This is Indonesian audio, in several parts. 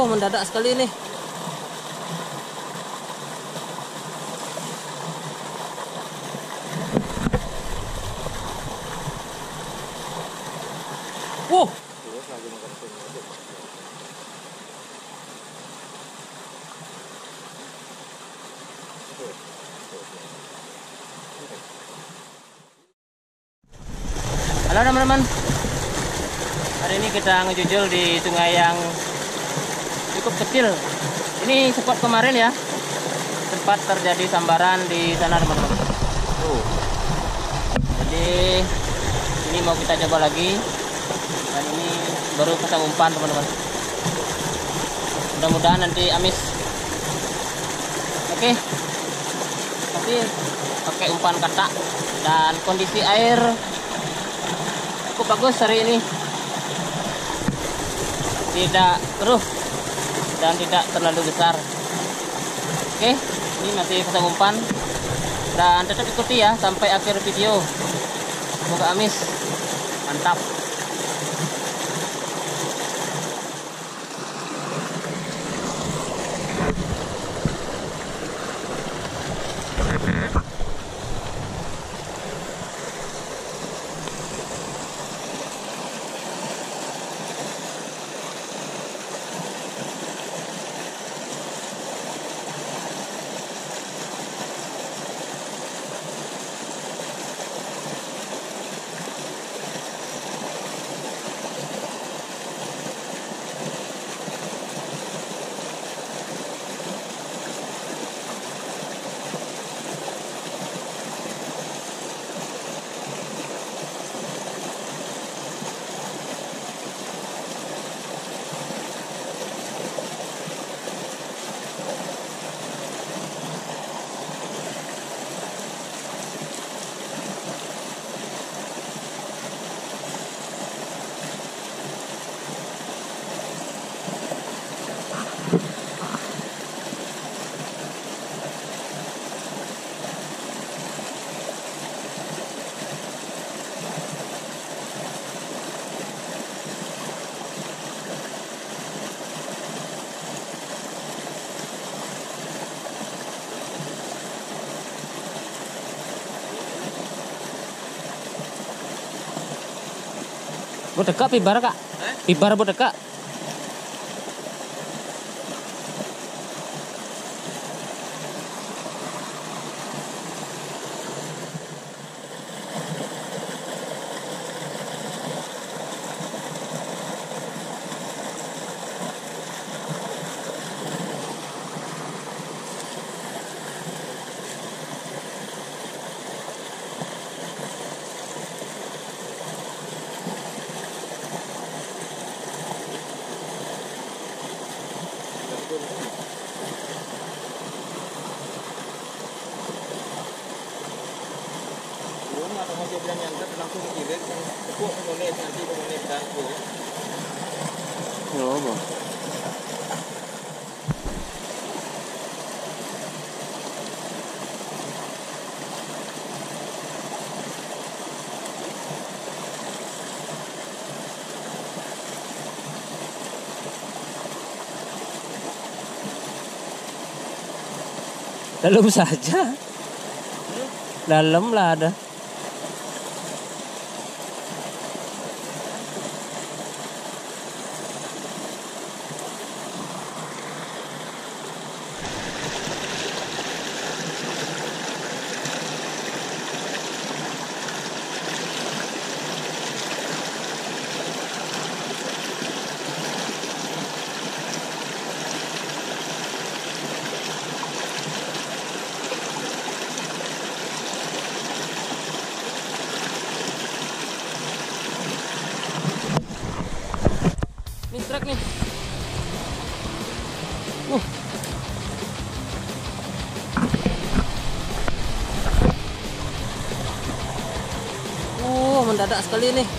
mendadak sekali nih. Wow. Halo teman-teman, hari ini kita ngejujul di sungai yang cukup kecil. Ini spot kemarin ya, sempat terjadi sambaran di sana teman-teman. Jadi ini mau kita coba lagi, dan ini baru pasang umpan teman-teman. Mudah-mudahan nanti amis. Oke, tapi pakai umpan katak dan kondisi air cukup bagus hari ini, tidak keruh dan tidak terlalu besar. Oke, ini masih pasang umpan dan tetap ikuti ya sampai akhir video. Semoga amis, mantap. Bu dekat pibar kak, pibar bu dekat. Dia bilang yang langsung kirim tepuk kemudian nanti kemudian dangku. Ya apa? Dalam saja. Dalam lah ada. Nih truk nih. Mendadak sekali nih.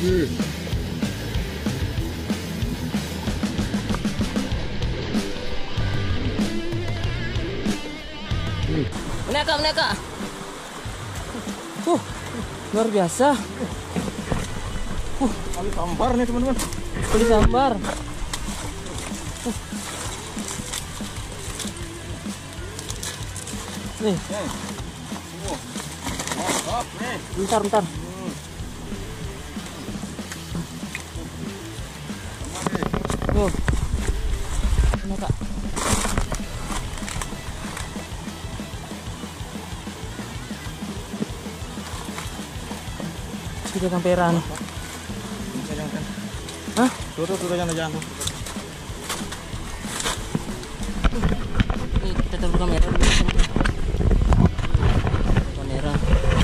Meneka. Luar biasa. Kali sambar nih teman-teman. Kali sambar. Nih. Mantap nih. Bentar. Meneka. Tiga kamperan. Hah? Tuh jangan. Ini kita taruh kamera dulu. Kamera.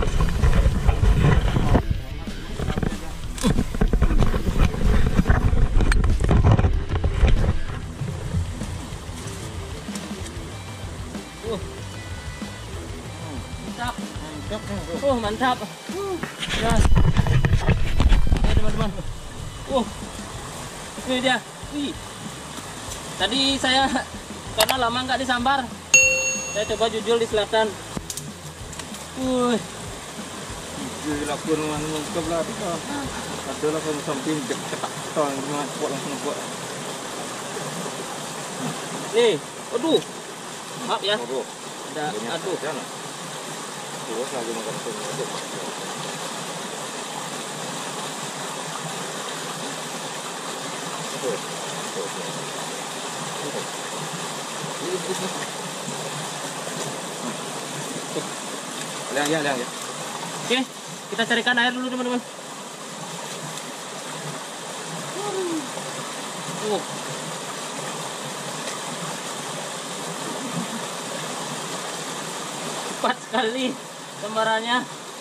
Mantap. Ya. Oke, teman-teman. Ini dia. Wih. Tadi saya karena lama nggak disambar, saya coba jujur di selatan. Dilakukan mantap lah. Ada lah kalau samping ketak tol langsung buat. Nih, aduh. Maaf ya. Ada Aduh. Terus lagi makan sendiri. Liang ya. Oke, kita carikan air dulu teman-teman. Cepat sekali gambarannya.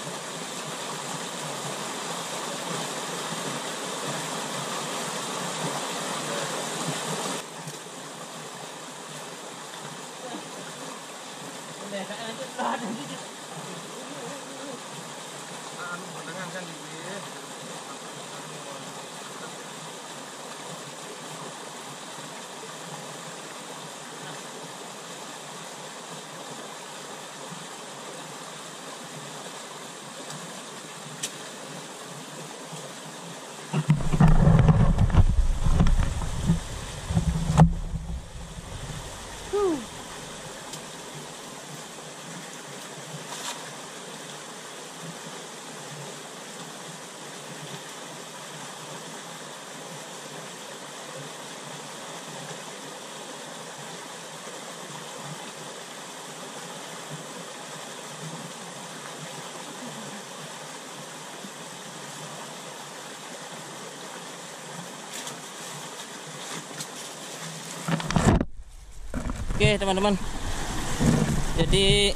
Oke teman-teman, jadi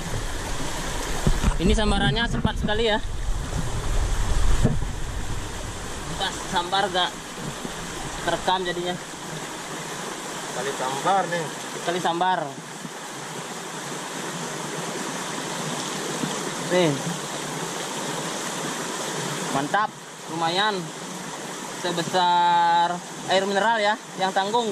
ini sambarannya cepat sekali ya. Pas sambar gak terekam jadinya. Kali sambar nih. Kali sambar. Nih, mantap, lumayan sebesar air mineral ya, yang tanggung.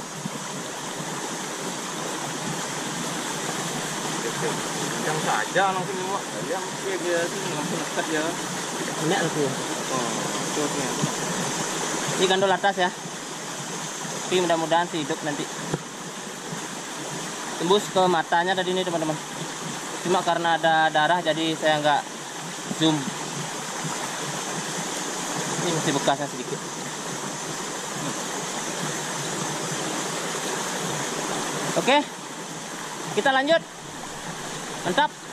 Yang saja langsung lewat. Yang dia langsung dekat ya. Ini aku. Terusnya. Ini gandol atas ya. Tapi mudah-mudahan sih hidup nanti. Tembus ke matanya tadi ini teman-teman. Cuma karena ada darah jadi saya nggak zoom. Ini masih bekasnya sedikit. Oke, kita lanjut. Mantap.